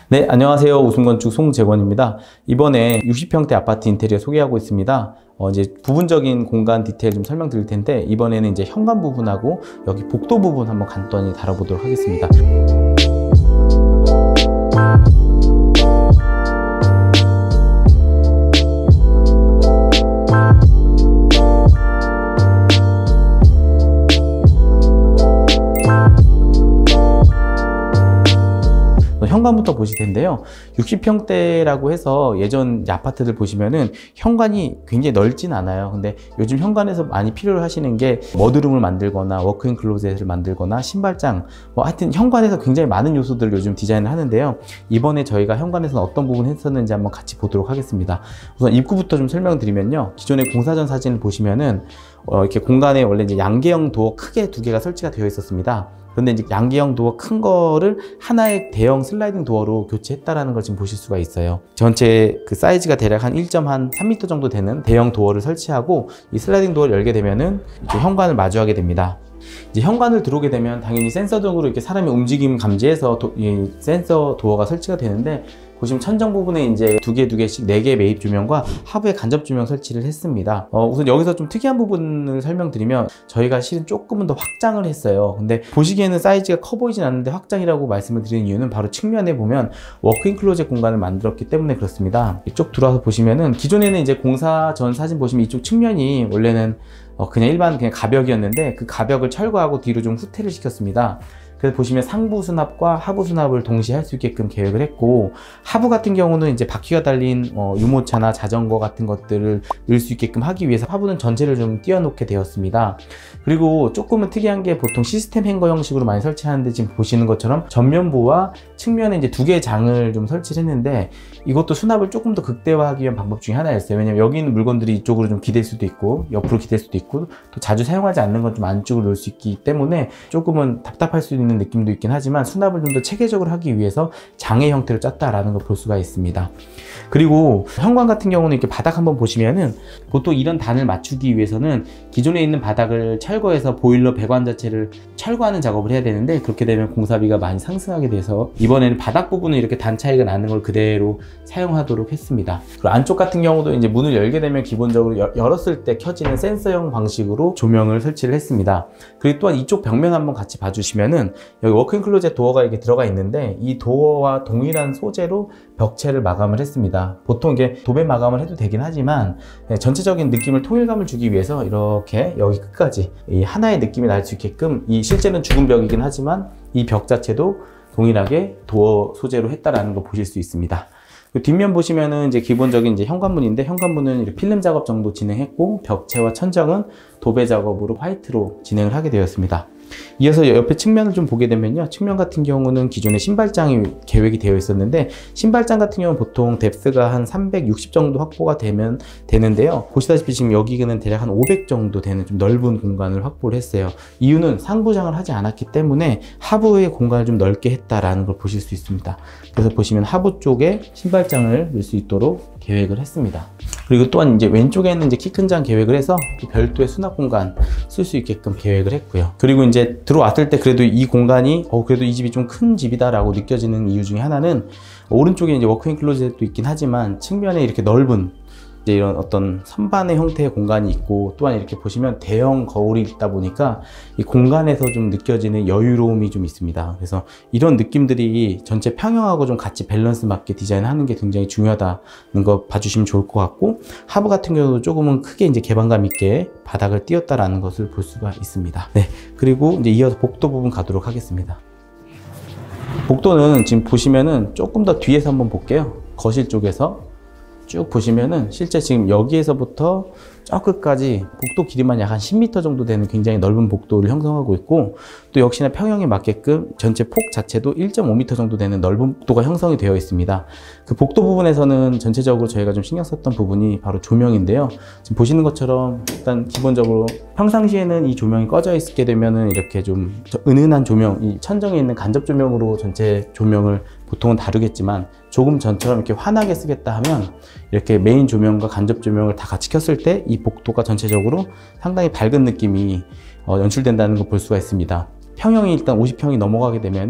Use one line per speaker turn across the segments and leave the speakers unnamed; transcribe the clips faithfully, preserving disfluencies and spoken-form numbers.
네, 안녕하세요. 우승건축 송재권입니다. 이번에 육십 평대 아파트 인테리어 소개하고 있습니다. 어, 이제 부분적인 공간 디테일 좀 설명드릴 텐데, 이번에는 이제 현관 부분하고 여기 복도 부분 한번 간단히 다뤄보도록 하겠습니다. 현관부터 보실 텐데요. 육십 평대라고 해서 예전 아파트들 보시면은 현관이 굉장히 넓진 않아요. 근데 요즘 현관에서 많이 필요로 하시는 게 머드룸을 만들거나 워크인 클로젯을 만들거나 신발장, 뭐 하여튼 현관에서 굉장히 많은 요소들을 요즘 디자인을 하는데요. 이번에 저희가 현관에서는 어떤 부분을 했었는지 한번 같이 보도록 하겠습니다. 우선 입구부터 좀 설명드리면요. 기존의 공사전 사진을 보시면은 어, 이렇게 공간에 원래 이제 양계형 도어 크게 두 개가 설치가 되어 있었습니다. 그런데 이제 양계형 도어 큰 거를 하나의 대형 슬라이딩 도어로 교체했다라는 걸 지금 보실 수가 있어요. 전체 그 사이즈가 대략 한 일 점 삼 미터 정도 되는 대형 도어를 설치하고, 이 슬라이딩 도어를 열게 되면은 이제 현관을 마주하게 됩니다. 이제 현관을 들어오게 되면 당연히 센서 등으로 이렇게 사람의 움직임 감지해서 도, 이 센서 도어가 설치가 되는데, 보시면 천정 부분에 이제 두 개, 두 개씩 네 개의 매입 조명과 하부에 간접 조명 설치를 했습니다. 어, 우선 여기서 좀 특이한 부분을 설명드리면, 저희가 실은 조금은 더 확장을 했어요. 근데 보시기에는 사이즈가 커 보이진 않는데 확장이라고 말씀을 드리는 이유는 바로 측면에 보면 워크인 클로젯 공간을 만들었기 때문에 그렇습니다. 이쪽 들어와서 보시면은, 기존에는 이제 공사 전 사진 보시면 이쪽 측면이 원래는 어, 그냥 일반 그냥 가벽이었는데, 그 가벽을 철거하고 뒤로 좀 후퇴를 시켰습니다. 그래서 보시면 상부 수납과 하부 수납을 동시에 할 수 있게끔 계획을 했고, 하부 같은 경우는 이제 바퀴가 달린 어, 유모차나 자전거 같은 것들을 넣을 수 있게끔 하기 위해서 하부는 전체를 좀 띄워놓게 되었습니다. 그리고 조금은 특이한 게, 보통 시스템 행거 형식으로 많이 설치하는데, 지금 보시는 것처럼 전면부와 측면에 이제 두 개의 장을 좀 설치를 했는데, 이것도 수납을 조금 더 극대화하기 위한 방법 중에 하나였어요. 왜냐면 여기 있는 물건들이 이쪽으로 좀 기댈 수도 있고, 옆으로 기댈 수도 있고, 또 자주 사용하지 않는 건 좀 안쪽으로 넣을 수 있기 때문에 조금은 답답할 수 있는 느낌도 있긴 하지만, 수납을 좀 더 체계적으로 하기 위해서 장의 형태로 짰다라는 걸 볼 수가 있습니다. 그리고 현관 같은 경우는 이렇게 바닥 한번 보시면은, 보통 이런 단을 맞추기 위해서는 기존에 있는 바닥을 철거해서 보일러 배관 자체를 철거하는 작업을 해야 되는데, 그렇게 되면 공사비가 많이 상승하게 돼서 이번에는 바닥 부분은 이렇게 단 차이가 나는 걸 그대로 사용하도록 했습니다. 그리고 안쪽 같은 경우도 이제 문을 열게 되면 기본적으로 여, 열었을 때 켜지는 센서형 방식으로 조명을 설치를 했습니다. 그리고 또한 이쪽 벽면 한번 같이 봐주시면은, 여기 워크인 클로젯 도어가 이렇게 들어가 있는데, 이 도어와 동일한 소재로 벽체를 마감을 했습니다. 보통 이게 도배 마감을 해도 되긴 하지만, 전체적인 느낌을 통일감을 주기 위해서 이렇게 여기 끝까지 이 하나의 느낌이 날 수 있게끔, 이 실제는 죽은 벽이긴 하지만 이 벽 자체도 동일하게 도어 소재로 했다라는 거 보실 수 있습니다. 뒷면 보시면은 이제 기본적인 이제 현관문인데, 현관문은 이렇게 필름 작업 정도 진행했고, 벽체와 천정은 도배 작업으로 화이트로 진행을 하게 되었습니다. 이어서 옆에 측면을 좀 보게 되면요, 측면 같은 경우는 기존에 신발장이 계획이 되어 있었는데, 신발장 같은 경우는 보통 뎁스가 한 삼백육십 정도 확보가 되면 되는데요, 보시다시피 지금 여기는 대략 한 오백 정도 되는 좀 넓은 공간을 확보를 했어요. 이유는 상부장을 하지 않았기 때문에 하부의 공간을 좀 넓게 했다라는 걸 보실 수 있습니다. 그래서 보시면 하부 쪽에 신발장을 넣을 수 있도록 계획을 했습니다. 그리고 또한 이제 왼쪽에는 이제 키 큰 장 계획을 해서 별도의 수납 공간 쓸 수 있게끔 계획을 했고요. 그리고 이제 들어왔을 때 그래도 이 공간이 어 그래도 이 집이 좀 큰 집이다 라고 느껴지는 이유 중에 하나는, 오른쪽에 이제 워크인 클로젯도 있긴 하지만 측면에 이렇게 넓은 이제 이런 어떤 선반의 형태의 공간이 있고, 또한 이렇게 보시면 대형 거울이 있다 보니까 이 공간에서 좀 느껴지는 여유로움이 좀 있습니다. 그래서 이런 느낌들이 전체 평형하고 좀 같이 밸런스 맞게 디자인하는 게 굉장히 중요하다는 거 봐주시면 좋을 것 같고, 하부 같은 경우도 조금은 크게 이제 개방감 있게 바닥을 띄웠다라는 것을 볼 수가 있습니다. 네, 그리고 이제 이어서 복도 부분 가도록 하겠습니다. 복도는 지금 보시면은 조금 더 뒤에서 한번 볼게요. 거실 쪽에서 쭉 보시면은 실제 지금 여기에서부터 저 끝까지 복도 길이만 약 한 십 미터 정도 되는 굉장히 넓은 복도를 형성하고 있고, 또 역시나 평형에 맞게끔 전체 폭 자체도 일 점 오 미터 정도 되는 넓은 복도가 형성이 되어 있습니다. 그 복도 부분에서는 전체적으로 저희가 좀 신경 썼던 부분이 바로 조명인데요. 지금 보시는 것처럼 일단 기본적으로 평상시에는 이 조명이 꺼져 있게 되면은 이렇게 좀 은은한 조명, 이 천정에 있는 간접 조명으로 전체 조명을 보통은 다루겠지만, 조금 전처럼 이렇게 환하게 쓰겠다 하면 이렇게 메인 조명과 간접 조명을 다 같이 켰을 때 이 복도가 전체적으로 상당히 밝은 느낌이 어, 연출된다는 걸 볼 수가 있습니다. 평형이 일단 오십 평이 넘어가게 되면은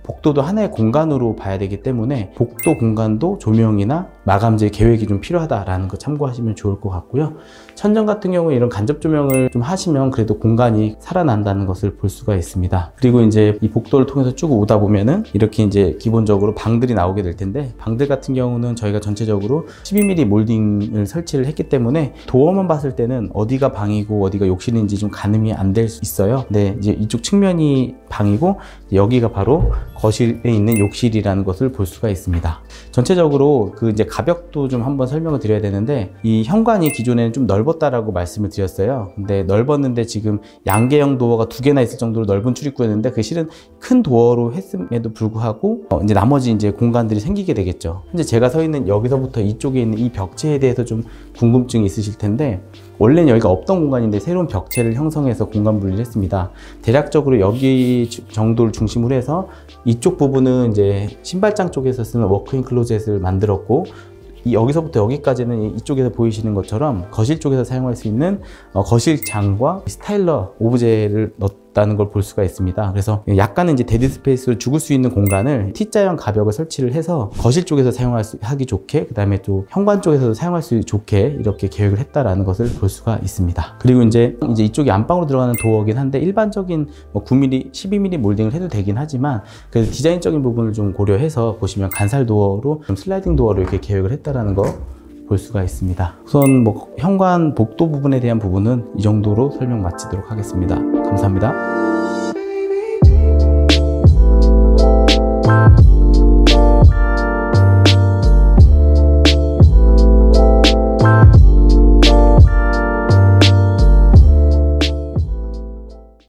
복도도 하나의 공간으로 봐야 되기 때문에 복도 공간도 조명이나 마감재 계획이 좀 필요하다라는 거 참고하시면 좋을 것 같고요. 천정 같은 경우에 이런 간접 조명을 좀 하시면 그래도 공간이 살아난다는 것을 볼 수가 있습니다. 그리고 이제 이 복도를 통해서 쭉 오다 보면은 이렇게 이제 기본적으로 방들이 나오게 될 텐데, 방들 같은 경우는 저희가 전체적으로 십이 밀리미터 몰딩을 설치를 했기 때문에 도어만 봤을 때는 어디가 방이고 어디가 욕실인지 좀 가늠이 안 될 수 있어요. 근데 이제 이쪽 측면이 방이고 여기가 바로 거실에 있는 욕실이라는 것을 볼 수가 있습니다. 전체적으로 그 이제 가벽도 좀 한번 설명을 드려야 되는데, 이 현관이 기존에는 좀 넓었다라고 말씀을 드렸어요. 근데 넓었는데 지금 양계형 도어가 두 개나 있을 정도로 넓은 출입구였는데, 그 실은 큰 도어로 했음에도 불구하고 어 이제 나머지 이제 공간들이 생기게 되겠죠. 현재 제가 서 있는 여기서부터 이쪽에 있는 이 벽체에 대해서 좀 궁금증이 있으실 텐데, 원래는 여기가 없던 공간인데 새로운 벽체를 형성해서 공간 분리를 했습니다. 대략적으로 여기 정도를 중심으로 해서 이쪽 부분은 이제 신발장 쪽에서 쓰는 워크인 클로젯을 만들었고, 이 여기서부터 여기까지는 이쪽에서 보이시는 것처럼 거실 쪽에서 사용할 수 있는 어, 거실장과 스타일러 오브제를 넣었다는 걸 볼 수가 있습니다. 그래서 약간은 이제 데드 스페이스로 죽을 수 있는 공간을 T자형 가벽을 설치를 해서 거실 쪽에서 사용할 수 하기 좋게, 그 다음에 또 현관 쪽에서도 사용할 수 좋게 이렇게 계획을 했다라는 것을 볼 수가 있습니다. 그리고 이제 이제 이쪽이 안방으로 들어가는 도어긴 한데, 일반적인 뭐 구 밀리미터, 십이 밀리미터 몰딩을 해도 되긴 하지만 그래서 디자인적인 부분을 좀 고려해서 보시면 간살 도어로 좀 슬라이딩 도어로 이렇게 계획을 했다 라는 거 볼 수가 있습니다. 우선 뭐 현관 복도 부분에 대한 부분은 이 정도로 설명 마치도록 하겠습니다. 감사합니다.